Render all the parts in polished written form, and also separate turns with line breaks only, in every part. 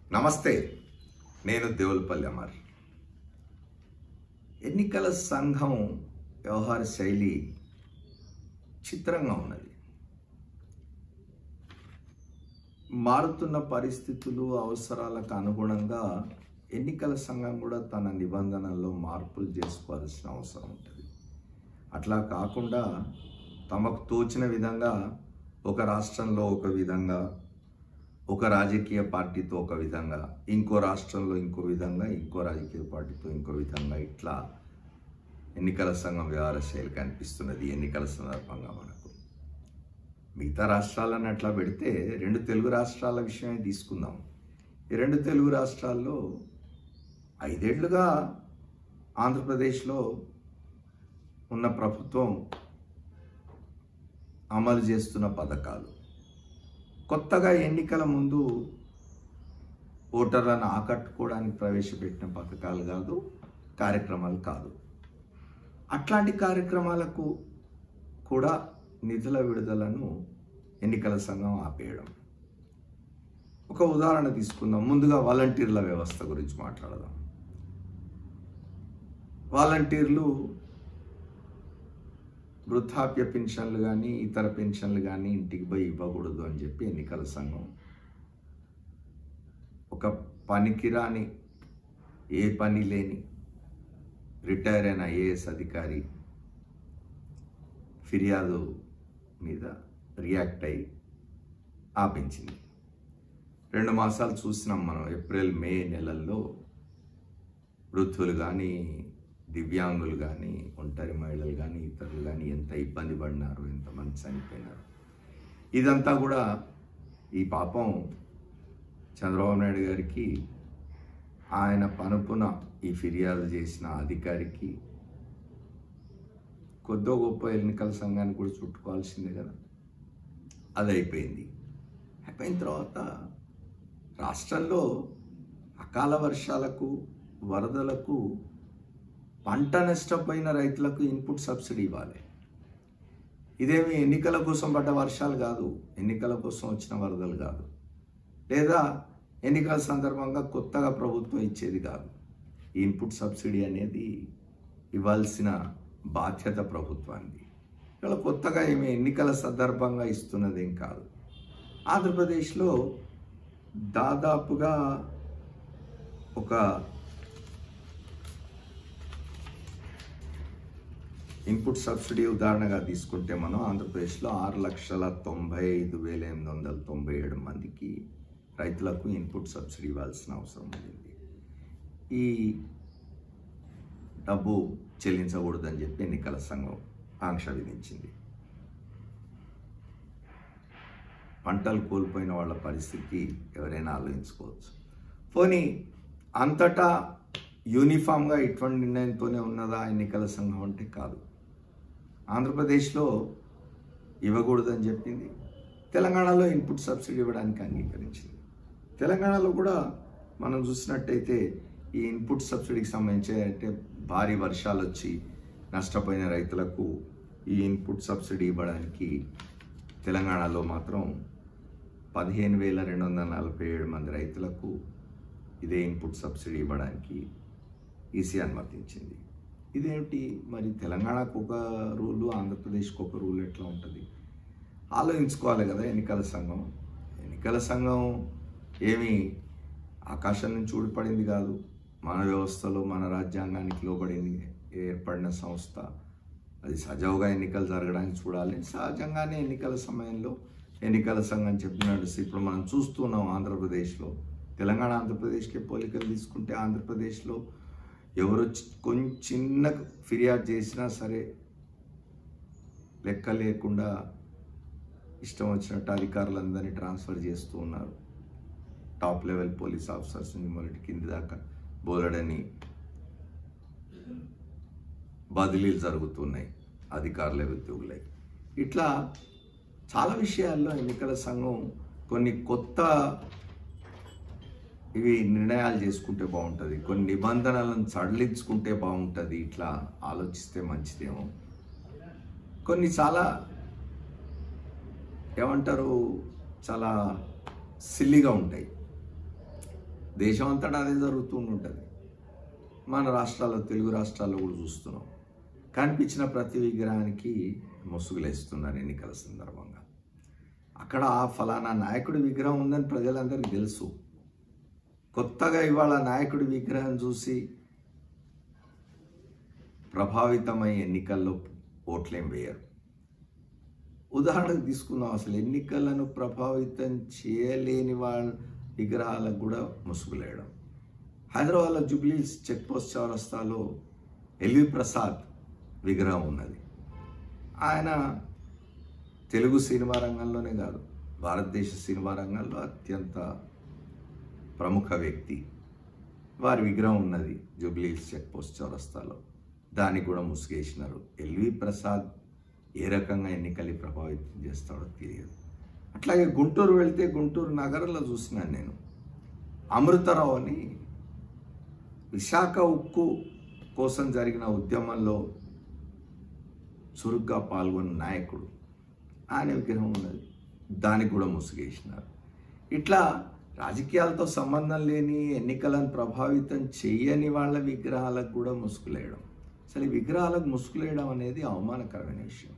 నమస్తే, నేను దేవులపల్లి అమర్. ఎన్నికల సంఘం వ్యవహార శైలి చిత్రంగా ఉన్నది. మారుతున్న పరిస్థితులు అవసరాలకు అనుగుణంగా ఎన్నికల సంఘం కూడా తన నిబంధనల్లో మార్పులు చేసుకోవాల్సిన అవసరం ఉంటుంది. అట్లా కాకుండా తమకు తోచిన విధంగా ఒక రాష్ట్రంలో ఒక విధంగా, ఒక రాజకీయ పార్టీతో ఒక విధంగా, ఇంకో రాష్ట్రంలో ఇంకో విధంగా, ఇంకో రాజకీయ పార్టీతో ఇంకో విధంగా, ఇట్లా ఎన్నికల సంఘం వ్యవహార శైలి కనిపిస్తున్నది. ఎన్నికల సందర్భంగా మనకు మిగతా రాష్ట్రాలను అట్లా పెడితే 2 తెలుగు రాష్ట్రాల విషయమే తీసుకుందాం. ఈ 2 తెలుగు రాష్ట్రాల్లో 5 ఏళ్లుగా ఆంధ్రప్రదేశ్లో ఉన్న ప్రభుత్వం అమలు చేస్తున్న పథకాలు కొత్తగా ఎన్నికల ముందు ఓటర్లను ఆకట్టుకోవడానికి ప్రవేశపెట్టిన పథకాలు కాదు, కార్యక్రమాలు కాదు. అట్లాంటి కార్యక్రమాలకు కూడా నిధుల విడుదలను ఎన్నికల సంఘం ఆపేయడం. ఒక ఉదాహరణ తీసుకుందాం. ముందుగా వాలంటీర్ల వ్యవస్థ గురించి మాట్లాడదాం. వాలంటీర్లు వృద్ధాప్య పెన్షన్లు కానీ, ఇతర పెన్షన్లు కానీ ఇంటికి పోయి ఇవ్వకూడదు అని చెప్పి ఎన్నికల సంఘం ఒక పనికిరాని, ఏ పని లేని రిటైర్ అయిన ఐఏఎస్ అధికారి ఫిర్యాదు మీద రియాక్ట్ అయ్యి ఆపించింది. 2 మాసాలు చూసినాం మనం. ఏప్రిల్, మే నెలల్లో వృద్ధులు కానీ, దివ్యాంగులు కానీ, ఒంటరి మహిళలు కానీ, ఇతరులు కానీ ఎంత ఇబ్బంది పడినారు, ఎంతమంది చనిపోయినారు. ఇదంతా కూడా ఈ పాపం చంద్రబాబు నాయుడు గారికి, ఆయన పనుపున ఈ ఫిర్యాదు చేసిన అధికారికి కొద్దో గొప్ప ఎన్నికల సంఘాన్ని కూడా చుట్టుకోవాల్సిందే కదా. అది అయిపోయింది. అయిపోయిన తర్వాత రాష్ట్రంలో అకాల వర్షాలకు, వరదలకు పంట నష్టపోయిన రైతులకు ఇన్పుట్ సబ్సిడీ ఇవ్వాలి. ఇదేమి ఎన్నికల కోసం పడ్డ వర్షాలు కాదు, ఎన్నికల కోసం వచ్చిన వరదలు కాదు, లేదా ఎన్నికల సందర్భంగా కొత్తగా ప్రభుత్వం ఇచ్చేది కాదు. ఈ ఇన్పుట్ సబ్సిడీ అనేది ఇవ్వాల్సిన బాధ్యత ప్రభుత్వానికి. ఇలా కొత్తగా ఏమి ఎన్నికల సందర్భంగా ఇస్తున్నదేం కాదు. ఆంధ్రప్రదేశ్లో దాదాపుగా ఒక ఇన్పుట్ సబ్సిడీ ఉదాహరణగా తీసుకుంటే మనం ఆంధ్రప్రదేశ్లో 6,95,897 మందికి రైతులకు ఇన్పుట్ సబ్సిడీ ఇవ్వాల్సిన అవసరం ఉంది. ఈ డబ్బు చెల్లించకూడదని చెప్పి ఎన్నికల సంఘం ఆంక్ష విధించింది. పంటలు కోల్పోయిన వాళ్ళ పరిస్థితి ఎవరైనా ఆలోచించుకోవచ్చు. పోనీ అంతటా యూనిఫామ్గా ఇటువంటి నిర్ణయంతోనే ఉన్నదా ఎన్నికల సంఘం అంటే కాదు. ఆంధ్రప్రదేశ్లో ఇవ్వకూడదని చెప్పింది, తెలంగాణలో ఇన్పుట్ సబ్సిడీ ఇవ్వడానికి అంగీకరించింది. తెలంగాణలో కూడా మనం చూసినట్టయితే ఈ ఇన్పుట్ సబ్సిడీకి సంబంధించి అంటే భారీ వర్షాలు వచ్చి నష్టపోయిన రైతులకు ఈ ఇన్పుట్ సబ్సిడీ ఇవ్వడానికి తెలంగాణలో మాత్రం 15,247 మంది రైతులకు ఇదే ఇన్పుట్ సబ్సిడీ ఇవ్వడానికి ఈసీ అనుమతించింది. ఇదేమిటి మరి? తెలంగాణకు ఒక రూలు, ఆంధ్రప్రదేశ్కి ఒక రూల్ ఎట్లా ఉంటుంది? ఆలోచించుకోవాలి కదా ఎన్నికల సంఘం. ఎన్నికల సంఘం ఏమి ఆకాశం నుంచి ఊడిపడింది కాదు. మన వ్యవస్థలో, మన రాజ్యాంగానికి లోబడింది ఏర్పడిన సంస్థ. అది సజావుగా ఎన్నికలు జరగడానికి చూడాలి. సహజంగానే ఎన్నికల సమయంలో ఎన్నికల సంఘం చెప్పినట్టు ఇప్పుడు మనం చూస్తున్నాం. ఆంధ్రప్రదేశ్లో, తెలంగాణ ఆంధ్రప్రదేశ్కి పోలికలు తీసుకుంటే ఆంధ్రప్రదేశ్లో ఎవరు కొంచెం చిన్న ఫిర్యాదు చేసినా సరే లెక్క లేకుండా ఇష్టం వచ్చినట్టు అధికారులందరినీ ట్రాన్స్ఫర్ చేస్తూ ఉన్నారు. టాప్ లెవెల్ పోలీస్ ఆఫీసర్స్ నుంచి మొదటి కింది దాకా బోలెడని బదిలీలు జరుగుతున్నాయి అధికారుల ఉద్యోగులై. ఇట్లా చాలా విషయాల్లో ఎన్నికల సంఘం కొన్ని కొత్త ఇవి నిర్ణయాలు చేసుకుంటే బాగుంటుంది, కొన్ని నిబంధనలను సడలించుకుంటే బాగుంటుంది. ఇట్లా ఆలోచిస్తే మంచిదేమో. కొన్ని చాలా ఏమంటారు, చాలా సిల్లీగా ఉంటాయి. దేశం అంతటా అదే జరుగుతూ ఉంటుంది. మన రాష్ట్రాల్లో, తెలుగు రాష్ట్రాల్లో కూడా చూస్తున్నాం. కనిపించిన ప్రతి విగ్రహానికి ముసుగులేస్తున్నారు ఎన్నికల సందర్భంగా. అక్కడ ఆ ఫలానా నాయకుడి విగ్రహం ఉందని ప్రజలందరికీ తెలుసు. కొత్తగా ఇవాళ నాయకుడి విగ్రహం చూసి ప్రభావితమై ఎన్నికల్లో ఓట్లేం వేయరు. ఉదాహరణకు తీసుకుందాం, అసలు ఎన్నికలను ప్రభావితం చేయలేని వాళ్ళ విగ్రహాలకు కూడా ముసుగులేయడం. హైదరాబాద్లో జూబ్లీహిల్స్ చెక్ పోస్ట్ చౌరస్తాలో ఎల్వి ప్రసాద్ విగ్రహం ఉన్నది. ఆయన తెలుగు సినిమా రంగంలోనే కాదు, భారతదేశ సినిమా రంగంలో అత్యంత ప్రముఖ వ్యక్తి. వారి విగ్రహం ఉన్నది జూబ్లీహిల్స్ చెక్ పోస్ట్ చౌరస్తాలో. దాన్ని కూడా ముసుగేసినారు. ఎల్వి ప్రసాద్ ఏ రకంగా ఎన్నికల్ని ప్రభావితం చేస్తాడో తెలియదు. అట్లాగే గుంటూరు వెళ్తే గుంటూరు నగరంలో చూసినాను నేను. అమృతరావు అని విశాఖ ఉక్కు కోసం జరిగిన ఉద్యమంలో చురుగ్గా పాల్గొన్న నాయకుడు, ఆయన విగ్రహం ఉన్నది. దానికి కూడా ముసుగేసినారు. ఇట్లా రాజకీయాలతో సంబంధం లేని, ఎన్నికలను ప్రభావితం చేయని వాళ్ళ విగ్రహాలకు కూడా ముసుగులేయడం. అసలు ఈ విగ్రహాలకు ముసుగులేయడం అనేది అవమానకరమైన విషయం.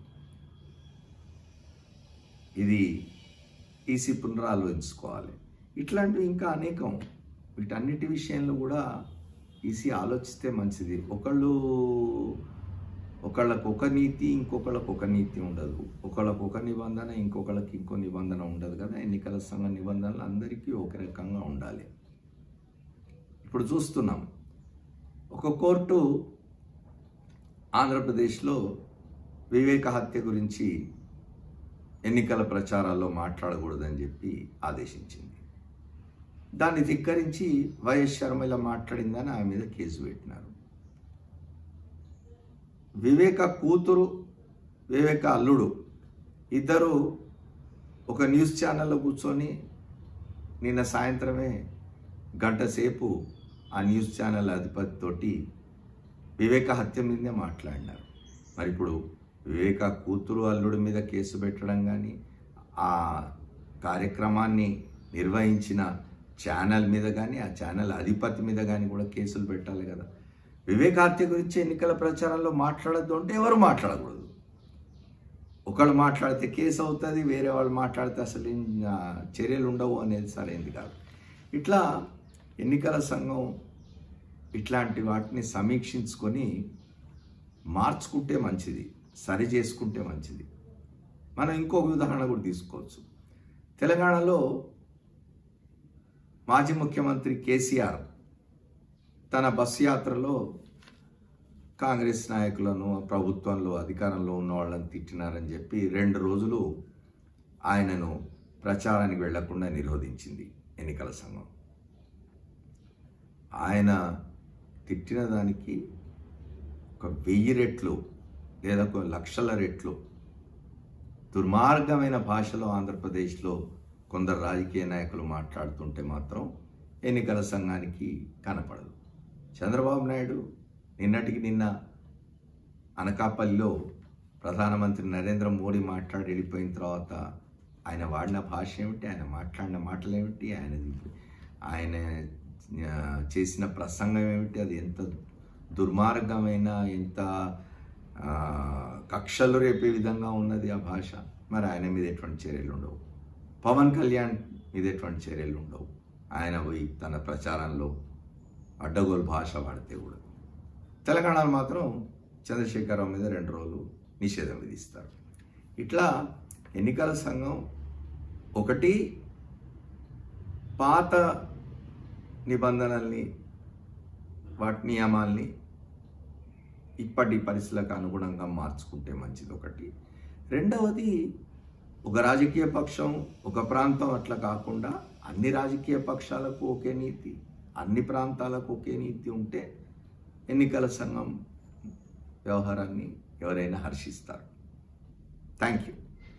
ఇది ఈసీ పునరాలోచించుకోవాలి. ఇట్లాంటివి ఇంకా అనేకం. వీటన్నిటి విషయంలో కూడా ఈసీ ఆలోచిస్తే మంచిది. ఒకళ్ళకు ఒక నీతి, ఇంకొకళ్ళకు ఒక నీతి ఉండదు. ఒకళ్ళకు ఒక నిబంధన, ఇంకొకళ్ళకి ఇంకో నిబంధన ఉండదు కదా. ఎన్నికల సంఘ నిబంధనలు అందరికీ ఒక రకంగా ఉండాలి. ఇప్పుడు చూస్తున్నాం, ఒక కోర్టు ఆంధ్రప్రదేశ్లో వివేక హత్య గురించి ఎన్నికల ప్రచారాల్లో మాట్లాడకూడదని చెప్పి ఆదేశించింది. దాన్ని ధిక్కరించి వైఎస్ శర్మ ఇలా మాట్లాడిందని ఆమె మీద కేసు పెట్టినారు. వివేక కూతురు, వివేక అల్లుడు ఇద్దరు ఒక న్యూస్ ఛానల్లో కూర్చొని నిన్న సాయంత్రమే గంట సేపు ఆ న్యూస్ ఛానల్ అధిపతితోటి వివేక హత్య మీదనే మాట్లాడినారు. మరి ఇప్పుడు వివేక కూతురు అల్లుడి మీద కేసు పెట్టడం కానీ, ఆ కార్యక్రమాన్ని నిర్వహించిన ఛానల్ మీద కానీ, ఆ ఛానల్ అధిపతి మీద కానీ కూడా కేసులు పెట్టాలి కదా. వివేక హత్య గురించి ఎన్నికల ప్రచారంలో మాట్లాడద్దు అంటే ఎవరు మాట్లాడకూడదు. ఒకళ్ళు మాట్లాడితే కేసు అవుతుంది, వేరే వాళ్ళు మాట్లాడితే అసలు చర్యలు ఉండవు అనేది సరైనది కాదు. ఇట్లా ఎన్నికల సంఘం ఇట్లాంటి వాటిని సమీక్షించుకొని మార్చుకుంటే మంచిది, సరి చేసుకుంటే మంచిది. మనం ఇంకొక ఉదాహరణ కూడా తీసుకోవచ్చు. తెలంగాణలో మాజీ ముఖ్యమంత్రి కేసీఆర్ తన బస్సు యాత్రలో కాంగ్రెస్ నాయకులను, ప్రభుత్వంలో అధికారంలో ఉన్న వాళ్ళని తిట్టినారని చెప్పి 2 రోజులు ఆయనను ప్రచారానికి వెళ్లకుండా నిరోధించింది ఎన్నికల సంఘం. ఆయన తిట్టిన దానికి ఒక 1000 రెట్లు లేదా ఒక 1,00,000 రెట్లు దుర్మార్గమైన భాషలో ఆంధ్రప్రదేశ్లో కొందరు రాజకీయ నాయకులు మాట్లాడుతుంటే మాత్రం ఎన్నికల సంఘానికి కనపడదు. చంద్రబాబు నాయుడు నిన్నటికి నిన్న అనకాపల్లిలో ప్రధానమంత్రి నరేంద్ర మోడీ మాట్లాడి వెళ్ళిపోయిన తర్వాత ఆయన వాడిన భాష ఏమిటి, ఆయన మాట్లాడిన మాటలు ఏమిటి, ఆయన చేసిన ప్రసంగం ఏమిటి, అది ఎంత దుర్మార్గమైన, ఎంత కక్షలు రేపే విధంగా ఉన్నది ఆ భాష. మరి ఆయన మీద ఎటువంటి చర్యలు ఉండవు. పవన్ కళ్యాణ్ మీద ఎటువంటి చర్యలు ఉండవు. ఆయన పోయి తన ప్రచారంలో అడ్డగోలు భాష వాడితే కూడా. తెలంగాణలో మాత్రం చంద్రశేఖరరావు మీద 2 రోజులు నిషేధం విధిస్తారు. ఇట్లా ఎన్నికల సంఘం ఒకటి పాత నిబంధనల్ని, వాటి నియమాల్ని ఇప్పటి పరిస్థితులకు అనుగుణంగా మార్చుకుంటే మంచిది ఒకటి. రెండవది, ఒక రాజకీయ పక్షం, ఒక ప్రాంతం అట్లా కాకుండా అన్ని రాజకీయ పక్షాలకు ఒకే నీతి, అన్ని ప్రాంతాలకు ఒకే నీతి ఉంటే ఎన్నికల సంఘం వ్యవహారాన్ని ఎవరైనా హర్షిస్తారు. Thank you.